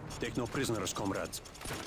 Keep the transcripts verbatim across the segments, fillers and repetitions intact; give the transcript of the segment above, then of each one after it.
Take no prisoners, comrades.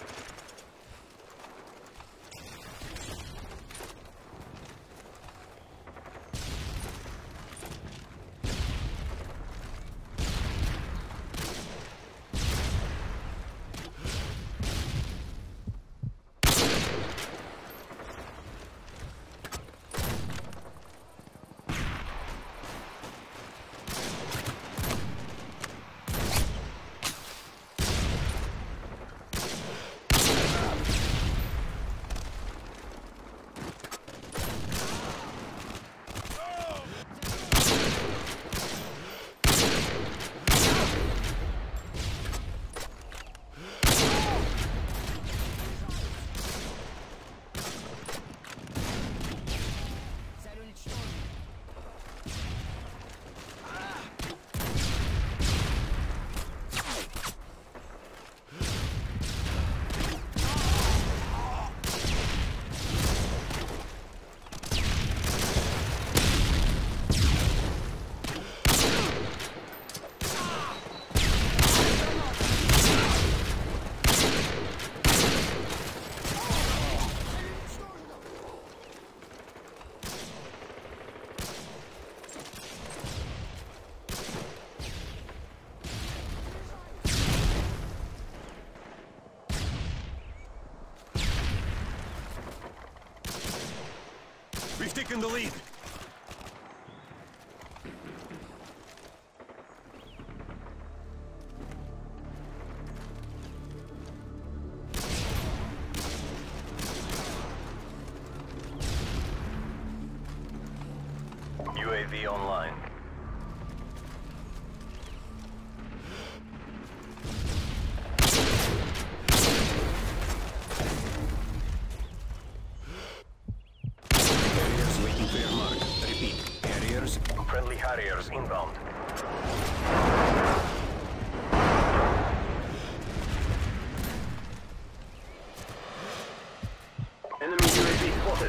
We've taken the lead. U A V online. Friendly Harriers inbound. Enemy U A V spotted.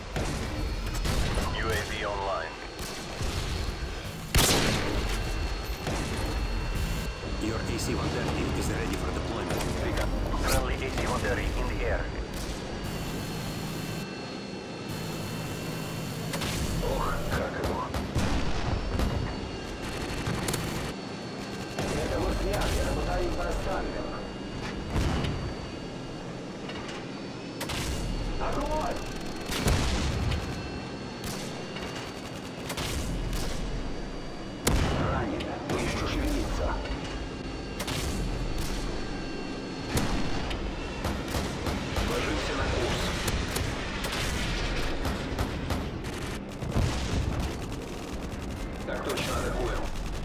U A V online. Your A C one thirty is ready for deployment. Pick up. Friendly A C one thirty in the air. Ох, как его. Огонь! Ранено, но еще шевелится. Ложимся на курс. Так точно, атакуем.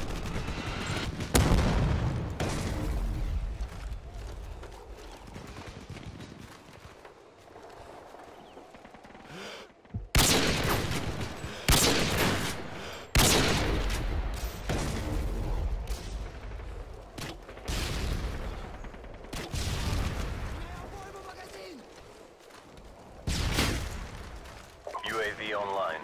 U A V online.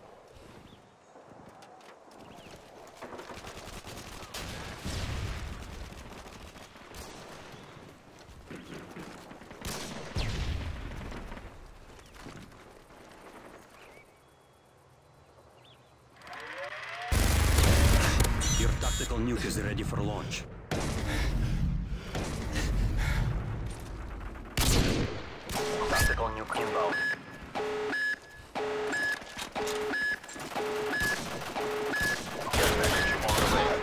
Your tactical nuke is ready for launch. Tactical nuke inbound. Care package on the way.